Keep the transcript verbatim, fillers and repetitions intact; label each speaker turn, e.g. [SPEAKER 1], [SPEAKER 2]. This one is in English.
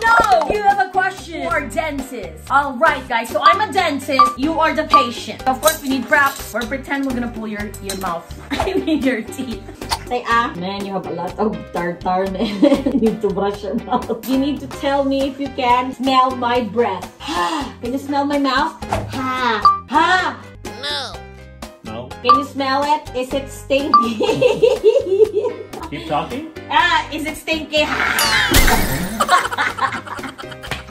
[SPEAKER 1] no! You have a question for dentist. Alright guys, so I'm a dentist. You are the patient. Of course, we need props. Or pretend we're gonna pull your, your mouth. I mean your teeth. Say ah. Man, you have a lot of tartar, man. You need to brush your mouth. You need to tell me if you can smell my breath. Can you smell my mouth? Ha! Ha!
[SPEAKER 2] No. No.
[SPEAKER 1] Can you smell it? Is it stinky?
[SPEAKER 2] Keep talking.
[SPEAKER 1] Ah, is it stinky?